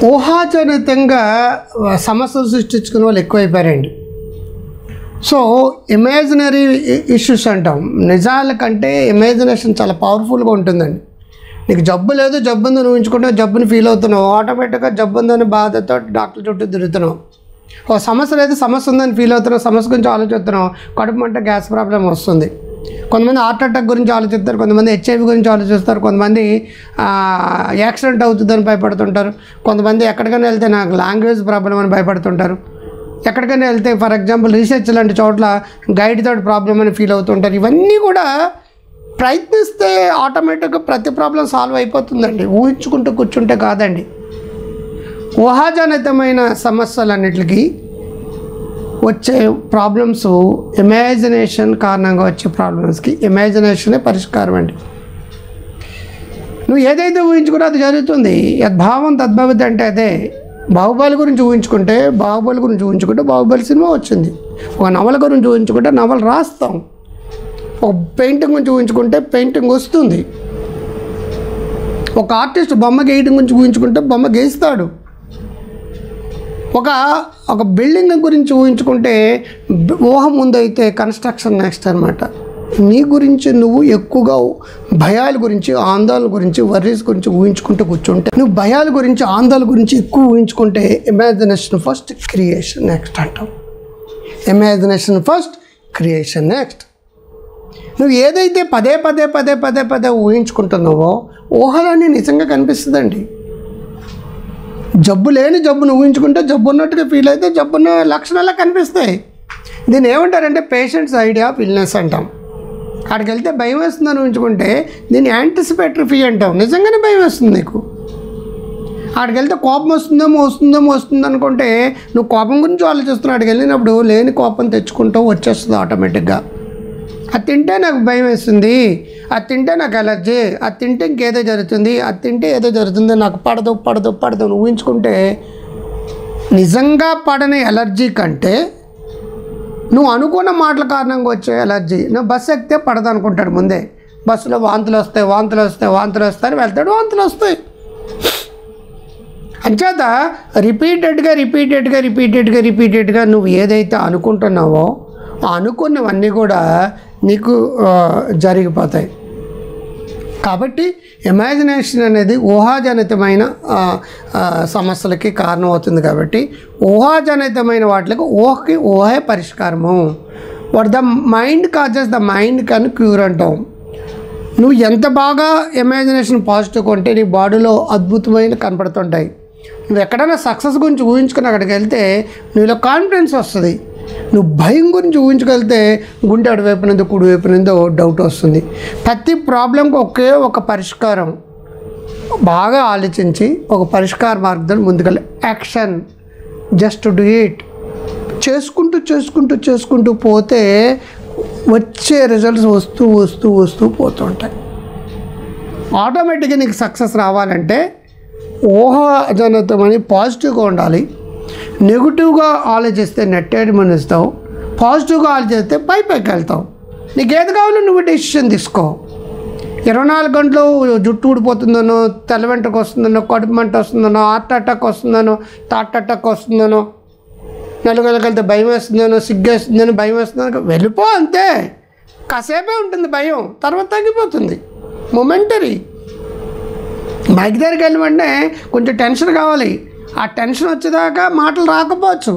ఊహాజనితంగా సమస్యలు సృష్టించుకునే వాళ్ళు ఎక్కువైపోయారండి. So imaginary issues అంటాం, నిజాల కంటే ఇమాజినేషన్ చాలా పవర్ఫుల్గా ఉంటుందండి. నీకు జబ్బు లేదు, జబ్బు ఉందని ఊహించుకుంటే జబ్బుని ఫీల్ అవుతున్నావు, ఆటోమేటిక్గా జబ్బు ఉందని బాధతో డాక్టర్ చుట్టూ తిరుగుతున్నావు. ఒక సమస్య లేదు, సమస్య ఉందని ఫీల్ అవుతున్నావు, సమస్య గురించి ఆలోచిస్తున్నావు, కడుపు మంట గ్యాస్ ప్రాబ్లం వస్తుంది. కొంతమంది హార్ట్ అటాక్ గురించి ఆలోచిస్తారు, కొంతమంది హెచ్ఐవి గురించి ఆలోచిస్తారు, కొంతమంది యాక్సిడెంట్ అవుతుందని భయపడుతుంటారు, కొంతమంది ఎక్కడికైనా వెళ్తే నాకు లాంగ్వేజ్ ప్రాబ్లం అని భయపడుతుంటారు, ఎక్కడికైనా వెళ్తే ఫర్ ఎగ్జాంపుల్ రీసెర్చ్ లాంటి చోట్ల గైడ్ తోటి ప్రాబ్లం అని ఫీల్ అవుతుంటారు. ఇవన్నీ కూడా ప్రయత్నిస్తే ఆటోమేటిక్గా ప్రతి ప్రాబ్లం సాల్వ్ అయిపోతుందండి, ఊహించుకుంటూ కూర్చుంటే కాదండి. ఊహాజనితమైన సమస్యలన్నిటికీ వచ్చే ప్రాబ్లమ్స్ ఇమాజినేషన్ కారణంగా వచ్చే ప్రాబ్లమ్స్కి ఇమాజినేషనే పరిష్కారం అండి. నువ్వు ఏదైతే ఊహించుకున్నా అది జరుగుతుంది. యద్భావం తద్భవతి అంటే అదే. బాహుబలి గురించి ఊహించుకుంటే బాహుబలి సినిమా వచ్చింది. ఒక నవల గురించి ఊహించుకుంటే నవల రాస్తాం. ఒక పెయింటింగ్ గురించి ఊహించుకుంటే పెయింటింగ్ వస్తుంది. ఒక ఆర్టిస్ట్ బొమ్మ గీయడం గురించి ఊహించుకుంటే బొమ్మ గీస్తాడు. ఒక బిల్డింగ్ గురించి ఊహించుకుంటే ఊహ ముందైతే కన్స్ట్రక్షన్ నెక్స్ట్ అనమాట. నీ గురించి నువ్వు ఎక్కువగా భయాల గురించి, ఆందోళన గురించి, వర్రీస్ గురించి ఊహించుకుంటూ కూర్చుంటే, నువ్వు భయాల గురించి, ఆందోళన గురించి ఎక్కువ ఊహించుకుంటే ఇమాజినేషన్ ఫస్ట్, క్రియేషన్ నెక్స్ట్ అంటాం. Imagination first, creation next. నువ్వు ఏదైతే పదే పదే పదే పదే పదే ఊహించుకుంటున్నావో ఊహలన్నీ నిజంగా కనిపిస్తుందండి. జబ్బు లేని జబ్బును ఊహించుకుంటే జబ్బు ఉన్నట్టుగా ఫీల్ అయితే జబ్బున్న లక్షణాలు కనిపిస్తాయి. దీన్ని ఏమంటారంటే పేషెంట్స్ ఐడియా ఆఫ్ ఇల్నెస్ అంటాం. అక్కడికి వెళ్తే భయం వేస్తుందని ఊహించుకుంటే దీన్ని యాంటిసిపేటరీ ఫియర్ అంటాం. నిజంగానే భయం వేస్తుంది నీకు. అక్కడికి వెళ్తే కోపం వస్తుందేమో అనుకుంటే నువ్వు కోపం గురించి ఆలోచిస్తున్నావు. అక్కడికి వెళ్ళినప్పుడు లేని కోపం తెచ్చుకుంటావు, వచ్చేస్తుంది ఆటోమేటిక్గా. అది తింటే నాకు భయం వేస్తుంది, అది తింటే నాకు ఎలర్జీ, అది తింటే ఇంకేదో జరుగుతుంది, అది తింటే ఏదో జరుగుతుంది, నాకు పడదు నువ్వు ఊహించుకుంటే నిజంగా పడని ఎలర్జీ కంటే నువ్వు అనుకున్న మాటల కారణంగా వచ్చే ఎలర్జీ. నువ్వు బస్సు ఎక్కితే పడదు అనుకుంటాడు ముందే. బస్సులో వాంతులు వస్తాయి అని వెళ్తాడు, వాంతులు వస్తాయి. అంచేత రిపీటెడ్గా నువ్వు ఏదైతే అనుకుంటున్నావో అనుకున్నవన్నీ కూడా నీకు జరిగిపోతాయి. కాబట్టి ఇమాజినేషన్ అనేది ఊహాజనితమైన సమస్యలకి కారణం అవుతుంది. కాబట్టి ఊహాజనితమైన వాటికి ఊహే పరిష్కారము. The mind causes the mind can cure అంటాం. నువ్వు ఎంత బాగా ఇమాజినేషన్ పాజిటివ్గా ఉంటే నీ బాడీలో అద్భుతమైన కనపడుతుంటాయి. నువ్వు ఎక్కడైనా సక్సెస్ గురించి ఊహించుకుని అక్కడికి వెళ్తే నీలో కాన్ఫిడెన్స్ వస్తుంది. నువ్వు భయం గురించి ఊహించుకెళ్తే గుండె అటువైపు నుందో కుడివైపు నుందో డౌట్ వస్తుంది. ప్రతి ప్రాబ్లంకి ఒక పరిష్కారం. బాగా ఆలోచించి ఒక పరిష్కార మార్గం ముందుకెళ్ళి యాక్షన్, జస్ట్ డూ ఇట్ చేసుకుంటూ పోతే వచ్చే రిజల్ట్స్ వస్తూ పోతుంటాయి. ఆటోమేటిక్గా నీకు సక్సెస్ రావాలంటే ఊహాజనితమని పాజిటివ్గా ఉండాలి. నెగిటివ్గా ఆలోచిస్తే నెట్టేడు మనిస్తావు, పాజిటివ్గా ఆలోచిస్తే పైకి వెళ్తావు. నీకు ఏది కావాలో నువ్వు డెసిషన్ తీసుకో. 24 గంటలు జుట్టు ఊడిపోతుందనో, తెల్ల వెంట్రుక వస్తుందనో, కడుపు మంట వస్తుందనో, హార్ట్ అటాక్ వస్తుందనో, థాట్ అటాక్ వస్తుందనో, నలుగురికి భయం వేస్తుందనో, సిగ్గేస్తుందనో, భయం వేస్తుందనో వెళ్ళిపో. అంతే, కాసేపే ఉంటుంది భయం, తర్వాత తగ్గిపోతుంది. మొమెంటరీ. మైక్ దగ్గరికి వెళ్ళమంటే కొంచెం టెన్షన్ కావాలి. ఆ టెన్షన్ వచ్చేదాకా మాటలు రాకపోవచ్చు.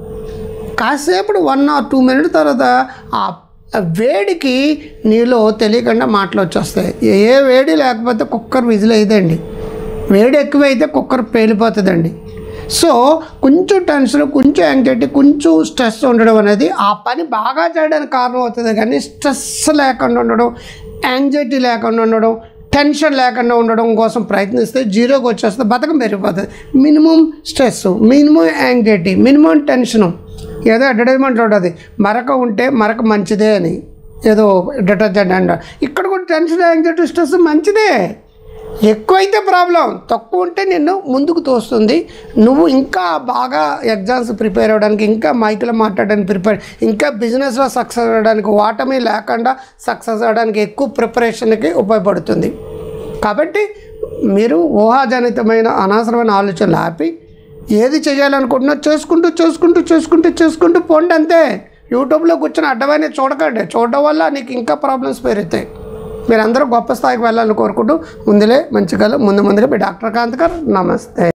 కాసేపు 1 or 2 minutes తర్వాత ఆ వేడికి నీలో తెలియకుండా మాటలు వచ్చేస్తాయి. ఏ వేడి లేకపోతే కుక్కర్ విజిల్ అయ్యిందండి, వేడి ఎక్కువైతే కుక్కర్ పేలిపోతుందండి. సో కొంచెం టెన్షన్, కొంచెం యాంగ్జైటీ, కొంచెం స్ట్రెస్ ఉండడం అనేది ఆ పని బాగా చేయడానికి కారణం అవుతుంది. కానీ స్ట్రెస్ లేకుండా ఉండడం, యాంగ్జైటీ లేకుండా ఉండడం, టెన్షన్ లేకుండా ఉండడం కోసం ప్రయత్నిస్తే జీరోకి వచ్చేస్తే బతకం పెరిగిపోతుంది. Minimum stress, minimum anxiety, minimum tension. ఏదో అడ్వర్టైజ్మెంట్ ఉంటుంది, మరక ఉంటే మరక మంచిదే అని, ఏదో డిటర్జెంట్ అంట. ఇక్కడ కూడా టెన్షన్, యాంగ్జైటీ, స్ట్రెస్ మంచిదే. ఎక్కువైతే ప్రాబ్లం, తక్కువ ఉంటే నిన్ను ముందుకు తోస్తుంది. నువ్వు ఇంకా బాగా ఎగ్జామ్స్ ప్రిపేర్ అవ్వడానికి, ఇంకా మైక్లో మాట్లాడడానికి ఇంకా బిజినెస్లో సక్సెస్ అవ్వడానికి, ఓటమి లేకుండా సక్సెస్ అవ్వడానికి ఎక్కువ ప్రిపరేషన్కి ఉపయోగపడుతుంది. కాబట్టి మీరు ఊహాజనితమైన అనవసరమైన ఆలోచనలు ఆపి ఏది చేయాలనుకుంటున్నా చేసుకుంటూ పోండి అంతే. యూట్యూబ్లో కూర్చొని అడ్డమైన చూడకండి. చూడడం వల్ల నీకు ఇంకా ప్రాబ్లమ్స్ పెరుగుతాయి. మీరందరూ గొప్ప స్థాయికి వెళ్ళాలని కోరుకుంటూ ముందుగా మీ డాక్టర్ కాంత్ గారు. నమస్తే.